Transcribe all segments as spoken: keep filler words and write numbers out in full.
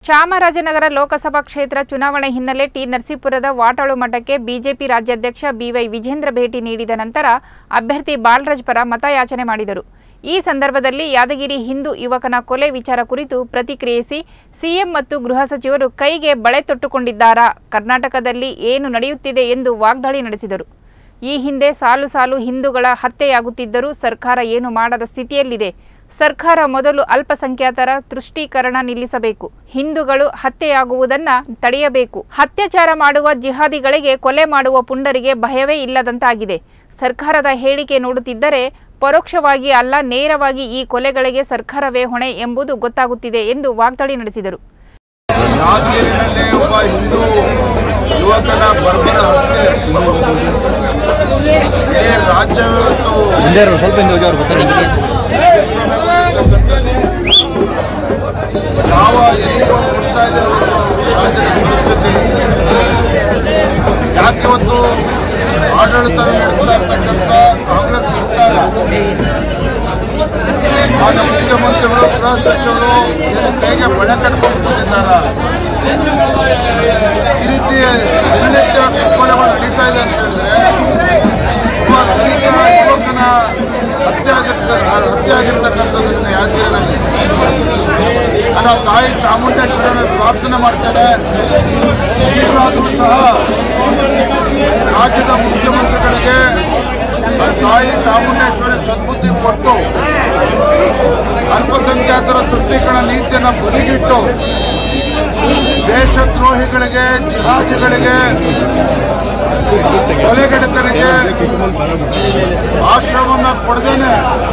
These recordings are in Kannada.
ಚಾಮರಾಜನಗರ ಲೋಕಸಭಾ ಕ್ಷೇತ್ರ ಚುನಾವಣೆ ಹಿನ್ನೆಲೆ ಟಿ ನರಸೀಪುರದ ವಾಟಾಳು ಮಠಕ್ಕೆ ಬಿಜೆಪಿ ರಾಜ್ಯಾಧ್ಯಕ್ಷ ಬಿವೈ ವಿಜೇಂದ್ರ ಭೇಟಿ ನೀಡಿದ ನಂತರ ಅಭ್ಯರ್ಥಿ ಬಾಲರಾಜ್ ಪರ ಮತಯಾಚನೆ ಮಾಡಿದರು. ಈ ಸಂದರ್ಭದಲ್ಲಿ ಯಾದಗಿರಿ ಹಿಂದೂ ಯುವಕನ ಕೊಲೆ ವಿಚಾರ ಕುರಿತು ಪ್ರತಿಕ್ರಿಯಿಸಿ ಸಿಎಂ ಮತ್ತು ಗೃಹ ಸಚಿವರು ಕೈಗೆ ಬಳೆ ತೊಟ್ಟುಕೊಂಡಿದ್ದಾರಾ, ಕರ್ನಾಟಕದಲ್ಲಿ ಏನು ನಡೆಯುತ್ತಿದೆ ಎಂದು ವಾಗ್ದಾಳಿ ನಡೆಸಿದರು. ಈ ಹಿಂದೆ ಸಾಲು ಸಾಲು ಹಿಂದೂಗಳ ಹತ್ಯೆಯಾಗುತ್ತಿದ್ದರೂ ಸರ್ಕಾರ ಏನು ಮಾಡದ ಸ್ಥಿತಿಯಲ್ಲಿದೆ. ಸರ್ಕಾರ ಮೊದಲು ಅಲ್ಪಸಂಖ್ಯಾತರ ತುಷ್ಟೀಕರಣ ನಿಲ್ಲಿಸಬೇಕು, ಹಿಂದೂಗಳು ಹತ್ಯೆಯಾಗುವುದನ್ನು ತಡೆಯಬೇಕು. ಅತ್ಯಾಚಾರ ಮಾಡುವ ಜಿಹಾದಿಗಳಿಗೆ ಕೊಲೆ ಮಾಡುವ ಪುಂಡರಿಗೆ ಭಯವೇ ಇಲ್ಲದಂತಾಗಿದೆ. ಸರ್ಕಾರದ ಹೇಳಿಕೆ ನೋಡುತ್ತಿದ್ದರೆ ಪರೋಕ್ಷವಾಗಿ ಅಲ್ಲ ನೇರವಾಗಿ ಈ ಕೊಲೆಗಳಿಗೆ ಸರ್ಕಾರವೇ ಹೊಣೆ ಎಂಬುದು ಗೊತ್ತಾಗುತ್ತಿದೆ ಎಂದು ವಾಗ್ದಾಳಿ ನಡೆಸಿದರು. ಯುವಕನ ಬರ್ಬರ ಹತ್ಯೆ ಯಾವ ಎಲ್ಲಿಗೋ ಕೊಡ್ತಾ ಇದೆ ರಾಜ್ಯದ ಪರಿಸ್ಥಿತಿ. ಯಾಕೆ ಇವತ್ತು ಆಡಳಿತ ನಡೆಸ್ತಾ ಇರ್ತಕ್ಕಂಥ ಕಾಂಗ್ರೆಸ್ ಸರ್ಕಾರ ಆಗ ಮುಖ್ಯಮಂತ್ರಿಗಳು ಗೃಹ ಸಚಿವರು ಏನು ಕೈಗೆ ಬಳೆ ಕಟ್ಕೊಂಡಿದ್ದಾರ, ಈ ರೀತಿ ದಿನನಿತ್ಯ ಕೊಲೆಗಳು ನಡೀತಾ ಇದೆ ಅಂತ ಹೇಳಿದ್ರೆ ಒಬ್ಬ ದಲಿತ ಯುವಕನ ಹತ್ಯೆ ಆಗಿರ್ತ ಹತ್ಯೆ ಆಗಿರ್ತಕ್ಕಂಥದ್ದನ್ನು ಯಾದಗಿರಿನಲ್ಲಿ ನನ್ನ ತಾಯಿ ಚಾಮುಂಡೇಶ್ವರನ ಪ್ರಾರ್ಥನೆ ಮಾಡ್ತಾರೆ. ಈಗಲಾದರೂ ಸಹ ರಾಜ್ಯದ ಮುಖ್ಯಮಂತ್ರಿಗಳಿಗೆ ತಾಯಿ ಚಾಮುಂಡೇಶ್ವರಿ ಸದ್ಬುದ್ಧಿ ಕೊಟ್ಟು ಅಲ್ಪಸಂಖ್ಯಾತರ ತುಷ್ಟೀಕರಣ ನೀತಿಯನ್ನು ಬದಿಗಿಟ್ಟು ದೇಶದ್ರೋಹಿಗಳಿಗೆ, ಜಿಹಾದಿಗಳಿಗೆ, ಕೊಲೆಗಡಕರಿಗೆ ಆಶ್ರಮವನ್ನು ಕೊಡದೇನೆ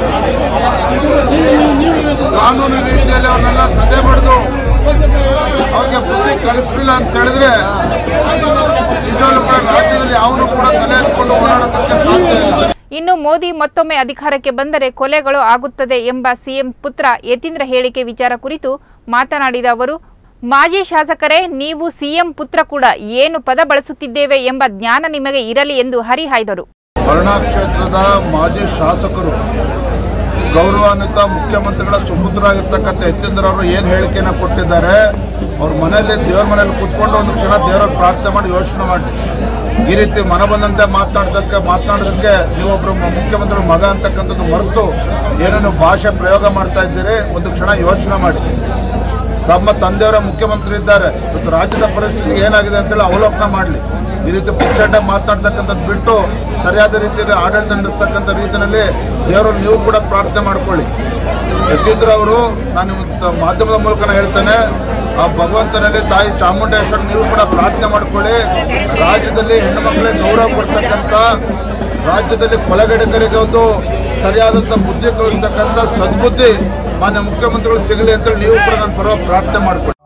ಕಾನೂನು ರೀತಿಯಲ್ಲಿ ಅವ್ರನ್ನೆಲ್ಲ ಸದೆ ಬಡಿದು ಅವ್ರಿಗೆ ಬುದ್ಧಿ ಕಲಿಸಲಿಲ್ಲ ಅಂತ ಹೇಳಿದ್ರೆ ನಿಜವಾಗ್ಲೂ ಕೂಡ ರಾಜ್ಯದಲ್ಲಿ ಯಾವನು ಕೂಡ ತಲೆ ಎತ್ಕೊಂಡು ಓಡಾಡೋದಕ್ಕೆ ಸಾಧ್ಯ ಇಲ್ಲ. ಇನ್ನು ಮೋದಿ ಮತ್ತೊಮ್ಮೆ ಅಧಿಕಾರಕ್ಕೆ ಬಂದರೆ ಕೊಲೆಗಳು ಆಗುತ್ತದೆ ಎಂಬ ಸಿಎಂ ಪುತ್ರ ಯತೀಂದ್ರ ಹೇಳಿಕೆ ವಿಚಾರ ಕುರಿತು ಮಾತನಾಡಿದ ಅವರು, ಮಾಜಿ ಶಾಸಕರೇ, ನೀವು ಸಿಎಂ ಪುತ್ರ ಕೂಡ ಏನು ಪದ ಬಳಸುತ್ತಿದ್ದೇವೆ ಎಂಬ ಜ್ಞಾನ ನಿಮಗೆ ಇರಲಿ ಎಂದು ಹರಿಹಾಯ್ದರು. ವರ್ಣಾ ಕ್ಷೇತ್ರದ ಮಾಜಿ ಶಾಸಕರು ಗೌರವಾನ್ವಿತ ಮುಖ್ಯಮಂತ್ರಿಗಳ ಸುಪುತ್ರ ಆಗಿರ್ತಕ್ಕಂಥ ಯತೀಂದ್ರ ಅವರು ಏನು ಹೇಳಿಕೆಯನ್ನು ಕೊಟ್ಟಿದ್ದಾರೆ, ಅವ್ರ ಮನೆಯಲ್ಲಿ ದೇವ್ರ ಮನೆಯಲ್ಲಿ ಕೂತ್ಕೊಂಡು ಒಂದು ಕ್ಷಣ ದೇವರ ಪ್ರಾರ್ಥನೆ ಮಾಡಿ ಯೋಚನೆ ಮಾಡಿ. ಈ ರೀತಿ ಮನ ಬಂದಂತೆ ಮಾತನಾಡೋದಕ್ಕೆ ಮಾತನಾಡೋದಕ್ಕೆ ನೀವೊಬ್ಬರು ಮುಖ್ಯಮಂತ್ರಿಗಳ ಮಗ ಅಂತಕ್ಕಂಥದ್ದು ಮರೆತು ಏನೇನು ಭಾಷೆ ಪ್ರಯೋಗ ಮಾಡ್ತಾ ಇದ್ದೀರಿ, ಒಂದು ಕ್ಷಣ ಯೋಚನೆ ಮಾಡಿ. ತಮ್ಮ ತಂದೆಯವರ ಮುಖ್ಯಮಂತ್ರಿ ಇದ್ದಾರೆ, ಇವತ್ತು ರಾಜ್ಯದ ಪರಿಸ್ಥಿತಿ ಏನಾಗಿದೆ ಅಂತೇಳಿ ಅವಲೋಕನ ಮಾಡಲಿ. ಈ ರೀತಿ ಪುಕ್ಷಾಟಾಗಿ ಮಾತನಾಡ್ತಕ್ಕಂಥದ್ದು ಬಿಟ್ಟು ಸರಿಯಾದ ರೀತಿಯಲ್ಲಿ ಆಡಳಿತ ನಡೆಸ್ತಕ್ಕಂಥ ರೀತಿಯಲ್ಲಿ ದೇವರನ್ನು ನೀವು ಕೂಡ ಪ್ರಾರ್ಥನೆ ಮಾಡ್ಕೊಳ್ಳಿ. ಯತೀಂದ್ರ ಅವರು, ನಾನು ಮಾಧ್ಯಮದ ಮೂಲಕ ಹೇಳ್ತೇನೆ, ಆ ಭಗವಂತನಲ್ಲಿ ತಾಯಿ ಚಾಮುಂಡೇಶ್ವರಿ ನೀವು ಕೂಡ ಪ್ರಾರ್ಥನೆ ಮಾಡ್ಕೊಳ್ಳಿ. ರಾಜ್ಯದಲ್ಲಿ ಹೆಣ್ಣು ಮಕ್ಕಳಿಗೆ ಗೌರವ ಕೊಡ್ತಕ್ಕಂಥ, ರಾಜ್ಯದಲ್ಲಿ ಕೊಲೆಗಡಕರಿಗೆ ಒಂದು ಸರಿಯಾದಂಥ ಬುದ್ಧಿ ಕಲಿಸ್ತಕ್ಕಂಥ ಸದ್ಬುದ್ಧಿ ಮಾನ್ಯ ಮುಖ್ಯಮಂತ್ರಿಗಳು ಸಿಗಲಿ ಅಂತೇಳಿ ನೀವು ಕೂಡ ನನ್ನ ಪರವಾಗಿ ಪ್ರಾರ್ಥನೆ ಮಾಡ್ಕೊಳ್ಳಿ.